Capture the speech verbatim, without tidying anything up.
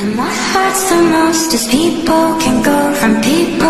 And what hurts the most is people can go from people